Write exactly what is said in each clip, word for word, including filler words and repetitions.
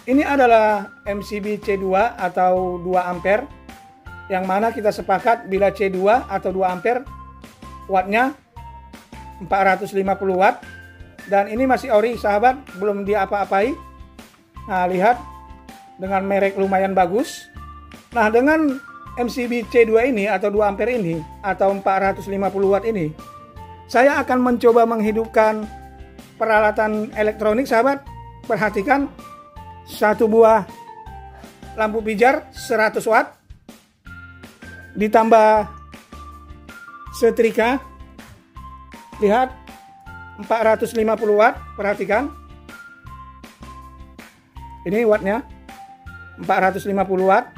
Ini adalah M C B C dua atau dua ampere, yang mana kita sepakat bila C dua atau dua ampere wattnya empat ratus lima puluh watt, dan ini masih ori sahabat, belum dia apa-apai. Nah, lihat dengan merek lumayan bagus. Nah, dengan M C B C dua ini atau dua ampere ini atau empat ratus lima puluh watt ini, saya akan mencoba menghidupkan peralatan elektronik sahabat. Perhatikan, satu buah lampu pijar seratus watt ditambah setrika, lihat, empat ratus lima puluh watt. Perhatikan, ini wattnya empat ratus lima puluh watt.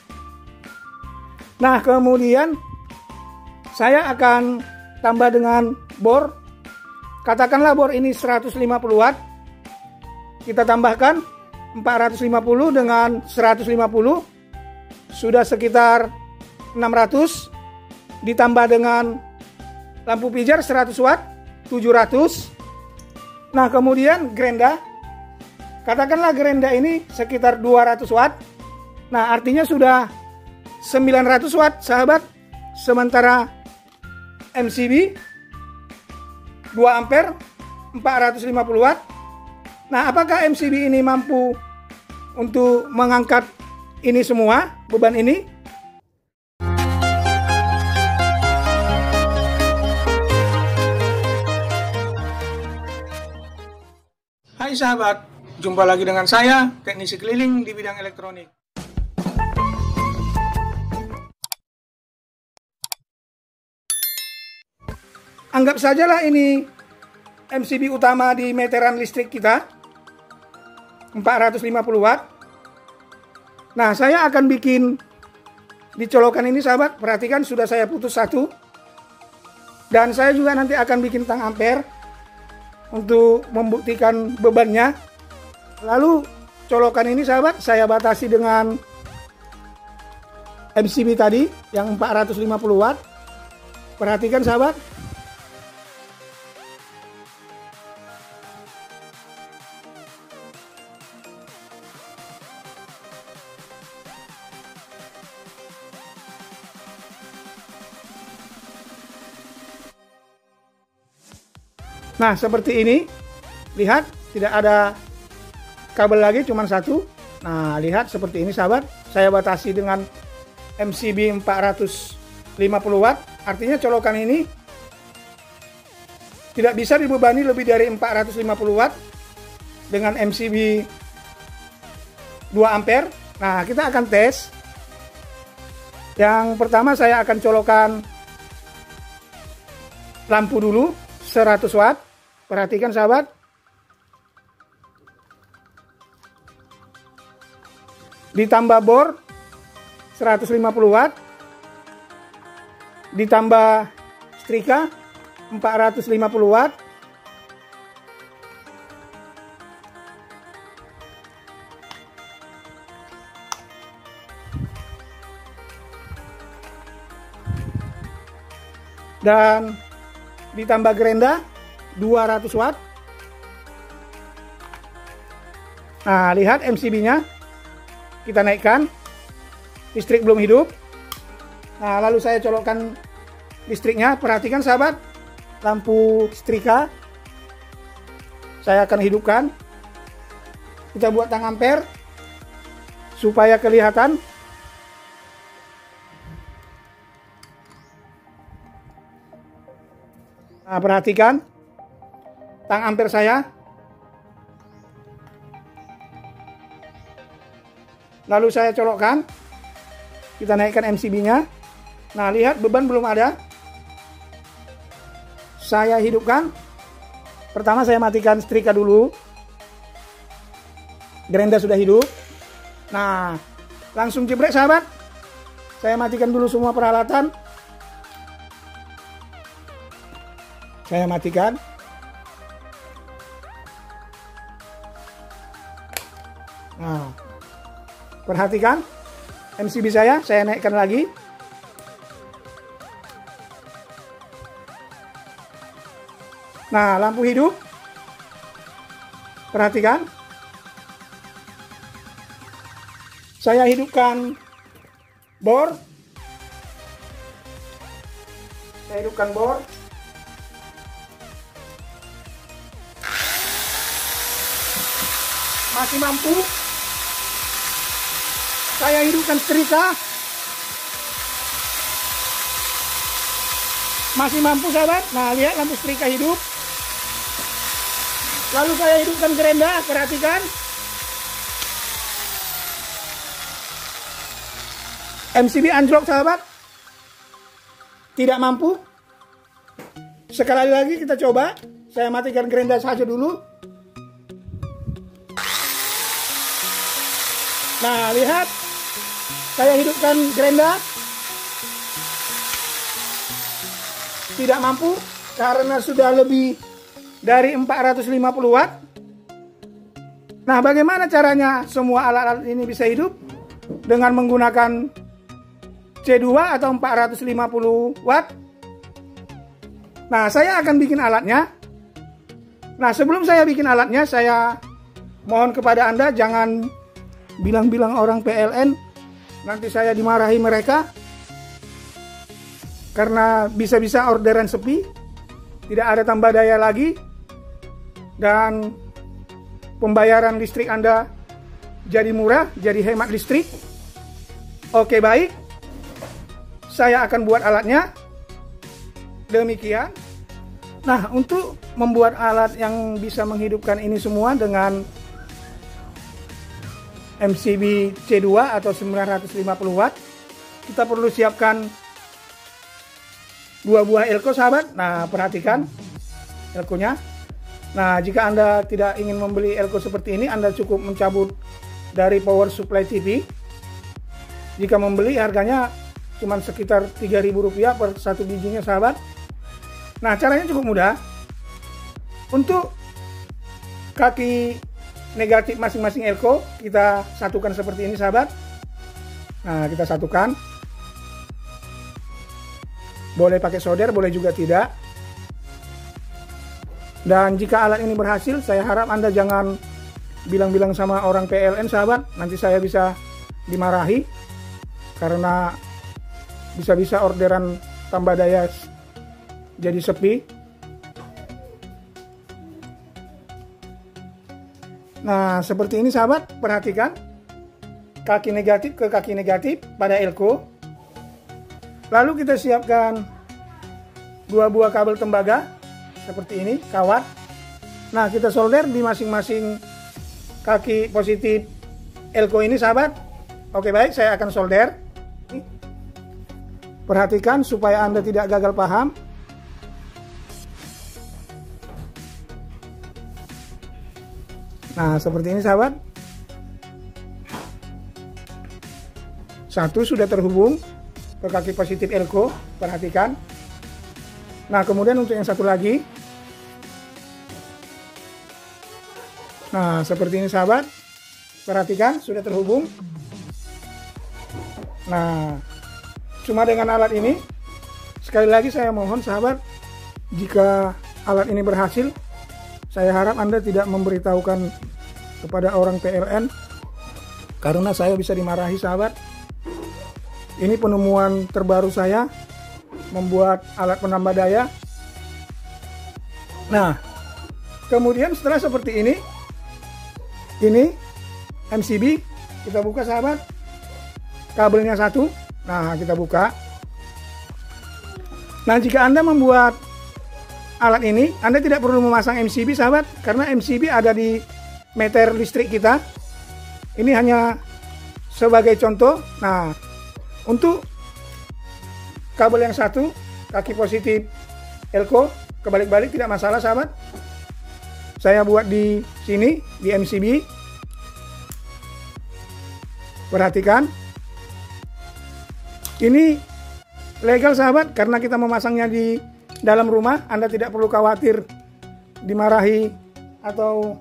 Nah, kemudian saya akan tambah dengan bor. Katakanlah bor ini seratus lima puluh watt. Kita tambahkan empat ratus lima puluh dengan seratus lima puluh, sudah sekitar enam ratus, ditambah dengan lampu pijar seratus watt, tujuh ratus. Nah, kemudian gerenda, katakanlah gerenda ini sekitar dua ratus watt. Nah, artinya sudah sembilan ratus watt sahabat. Sementara M C B dua ampere empat ratus lima puluh watt. Nah, apakah M C B ini mampu untuk mengangkat ini semua, beban ini? Hai sahabat, jumpa lagi dengan saya, teknisi keliling di bidang elektronik. Anggap sajalah ini M C B utama di meteran listrik kita, empat ratus lima puluh watt. Nah, saya akan bikin di colokan ini sahabat. Perhatikan, sudah saya putus satu. Dan saya juga nanti akan bikin tang ampere untuk membuktikan bebannya. Lalu colokan ini sahabat saya batasi dengan M C B tadi yang empat ratus lima puluh watt. Perhatikan sahabat. Nah, seperti ini. Lihat, tidak ada kabel lagi, cuma satu. Nah, lihat seperti ini sahabat. Saya batasi dengan M C B empat ratus lima puluh watt. Artinya colokan ini tidak bisa dibebani lebih dari empat ratus lima puluh watt dengan M C B dua ampere. Nah, kita akan tes. Yang pertama saya akan colokan lampu dulu seratus watt. Perhatikan sahabat. Ditambah bor seratus lima puluh watt. Ditambah setrika empat ratus lima puluh watt. Dan ditambah gerenda dua ratus watt. Nah, lihat M C B-nya. Kita naikkan. Listrik belum hidup. Nah, lalu saya colokkan listriknya. Perhatikan sahabat. Lampu setrika saya akan hidupkan. Kita buat tang ampere supaya kelihatan. Nah, perhatikan tang ampere saya. Lalu saya colokkan. Kita naikkan M C B-nya. Nah, lihat beban belum ada. Saya hidupkan. Pertama saya matikan setrika dulu. Gerenda sudah hidup. Nah, langsung jebrek sahabat. Saya matikan dulu semua peralatan. Saya matikan. Nah, perhatikan M C B saya, saya naikkan lagi. Nah, lampu hidup. Perhatikan. Saya hidupkan bor. Saya hidupkan bor. Masih mampu. Saya hidupkan setrika. Masih mampu sahabat. Nah, lihat lampu setrika hidup. Lalu saya hidupkan gerenda, perhatikan. M C B anjlok sahabat. Tidak mampu. Sekali lagi kita coba. Saya matikan gerenda saja dulu. Nah, lihat. Saya hidupkan gerenda. Tidak mampu karena sudah lebih dari empat ratus lima puluh watt. Nah, bagaimana caranya semua alat-alat ini bisa hidup? Dengan menggunakan C dua atau empat ratus lima puluh watt. Nah, saya akan bikin alatnya. Nah, sebelum saya bikin alatnya, saya mohon kepada Anda jangan bilang-bilang orang P L N. Nanti saya dimarahi mereka. Karena bisa-bisa orderan sepi, tidak ada tambah daya lagi, dan pembayaran listrik Anda jadi murah, jadi hemat listrik. Oke, baik, saya akan buat alatnya. Demikian. Nah, untuk membuat alat yang bisa menghidupkan ini semua dengan M C B C dua atau sembilan ratus lima puluh watt, kita perlu siapkan dua buah elko sahabat. Nah, perhatikan elkonya. Nah, jika Anda tidak ingin membeli elko seperti ini, Anda cukup mencabut dari power supply T V. Jika membeli harganya cuma sekitar tiga ribu rupiah per satu bijinya sahabat. Nah, caranya cukup mudah. Untuk kaki negatif masing-masing elko kita satukan seperti ini sahabat. Nah, kita satukan. Boleh pakai solder, boleh juga tidak. Dan jika alat ini berhasil, saya harap Anda jangan bilang-bilang sama orang P L N sahabat. Nanti saya bisa dimarahi. Karena bisa-bisa orderan tambah daya jadi sepi. Nah, seperti ini sahabat, perhatikan. Kaki negatif ke kaki negatif pada elko. Lalu kita siapkan dua buah kabel tembaga seperti ini, kawat. Nah, kita solder di masing-masing kaki positif elko ini sahabat. Oke, baik, saya akan solder. Perhatikan supaya Anda tidak gagal paham. Nah, seperti ini sahabat. Satu sudah terhubung ke kaki positif elko, perhatikan. Nah, kemudian untuk yang satu lagi. Nah, seperti ini sahabat. Perhatikan, sudah terhubung. Nah, cuma dengan alat ini, sekali lagi saya mohon sahabat, jika alat ini berhasil, saya harap Anda tidak memberitahukan kepada orang P L N, karena saya bisa dimarahi sahabat. Ini penemuan terbaru saya, membuat alat penambah daya. Nah, kemudian setelah seperti ini, ini M C B, kita buka sahabat, kabelnya satu. Nah, kita buka. Nah, jika Anda membuat alat ini, Anda tidak perlu memasang M C B sahabat, karena M C B ada di meter listrik kita. Ini hanya sebagai contoh. Nah, untuk kabel yang satu, kaki positif elko, kebalik-balik tidak masalah sahabat. Saya buat di sini, di M C B. Perhatikan. Ini legal sahabat, karena kita memasangnya di dalam rumah. Anda tidak perlu khawatir dimarahi atau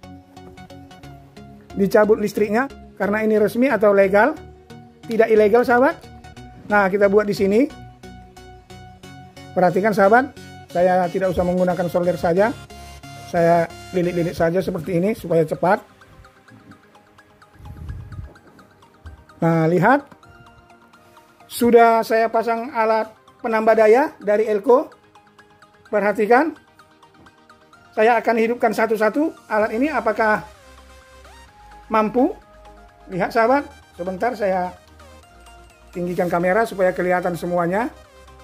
dicabut listriknya, karena ini resmi atau legal. Tidak ilegal sahabat. Nah, kita buat di sini. Perhatikan sahabat, saya tidak usah menggunakan solder saja. Saya lilit-lilit saja seperti ini supaya cepat. Nah, lihat. Sudah saya pasang alat penambah daya dari Elco. Perhatikan. Saya akan hidupkan satu-satu alat ini apakah mampu. Lihat sahabat, sebentar saya tinggikan kamera supaya kelihatan semuanya.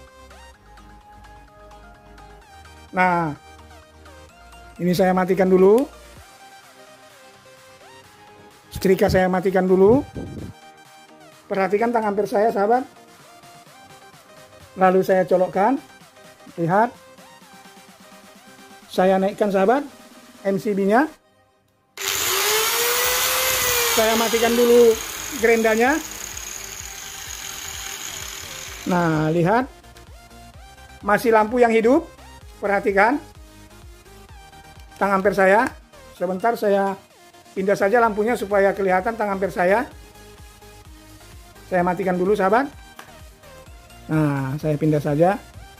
Nah, ini saya matikan dulu. Setrika saya matikan dulu. Perhatikan tang ampere saya sahabat. Lalu saya colokkan. Lihat. Saya naikkan sahabat M C B-nya. Saya matikan dulu gerendanya. Nah, lihat. Masih lampu yang hidup. Perhatikan. Tang ampere saya. Sebentar saya pindah saja lampunya supaya kelihatan tang ampere saya. Saya matikan dulu sahabat. Nah, saya pindah saja.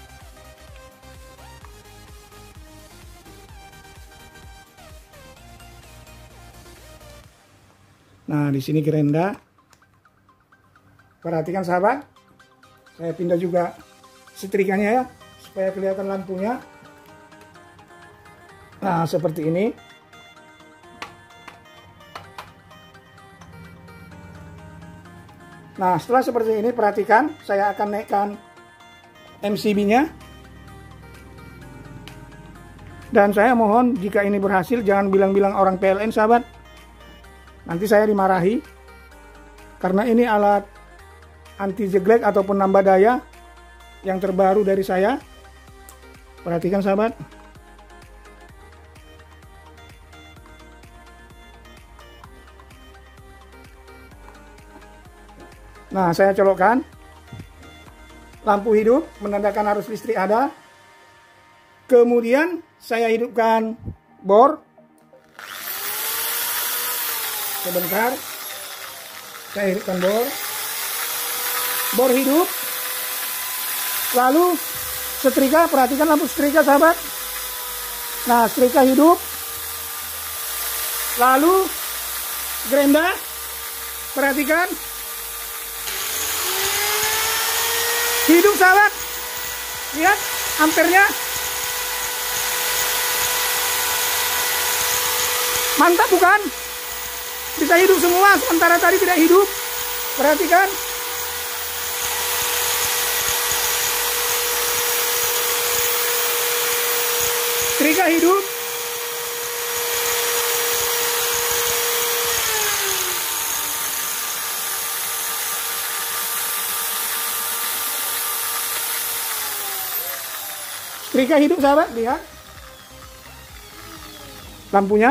Nah, di sini gerenda. Perhatikan sahabat. Saya pindah juga setrikanya ya, supaya kelihatan lampunya. Nah, seperti ini. Nah, setelah seperti ini, perhatikan, saya akan naikkan M C B-nya. Dan saya mohon, jika ini berhasil, jangan bilang-bilang orang P L N, sahabat. Nanti saya dimarahi. Karena ini alat anti jeglek ataupun nambah daya yang terbaru dari saya. Perhatikan, sahabat. Nah, saya colokkan. Lampu hidup, menandakan arus listrik ada. Kemudian saya hidupkan bor. Sebentar. Saya hidupkan bor. Bor hidup. Lalu setrika, perhatikan lampu setrika sahabat. Nah, setrika hidup. Lalu gerenda. Perhatikan. Hidup sahabat. Lihat ampernya. Mantap bukan? Bisa hidup semua sementara tadi tidak hidup. Perhatikan. Setrika hidup. Setrika hidup sahabat, lihat. Lampunya.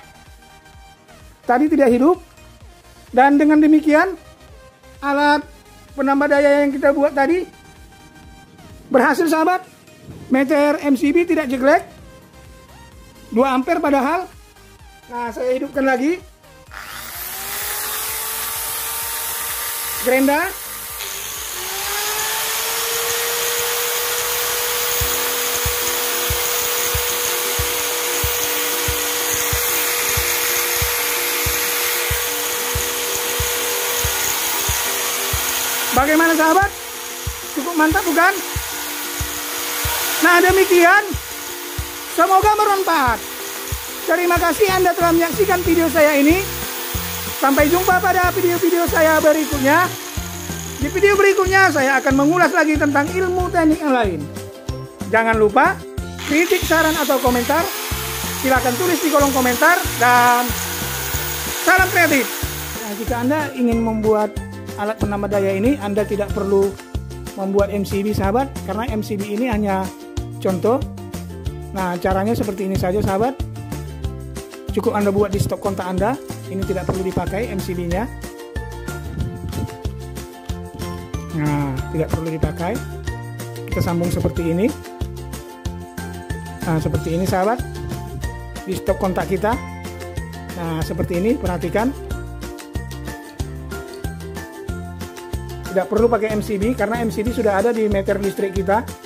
Tadi tidak hidup. Dan dengan demikian, alat penambah daya yang kita buat tadi berhasil sahabat. Meter M C B tidak jeglek. dua ampere padahal. Nah, saya hidupkan lagi. Gerenda. Bagaimana sahabat? Cukup mantap bukan? Nah, demikian. Semoga bermanfaat. Terima kasih Anda telah menyaksikan video saya ini. Sampai jumpa pada video-video saya berikutnya. Di video berikutnya saya akan mengulas lagi tentang ilmu teknik yang lain. Jangan lupa kritik, saran atau komentar. Silakan tulis di kolom komentar dan salam kreatif. Nah, jika Anda ingin membuat alat penambah daya ini, Anda tidak perlu membuat M C B sahabat, karena M C B ini hanya contoh. Nah, caranya seperti ini saja sahabat. Cukup Anda buat di stop kontak Anda. Ini tidak perlu dipakai M C B-nya. Nah, tidak perlu dipakai. Kita sambung seperti ini. Nah, seperti ini sahabat. Di stop kontak kita. Nah, seperti ini, perhatikan. Tidak perlu pakai M C B karena M C B sudah ada di meter listrik kita.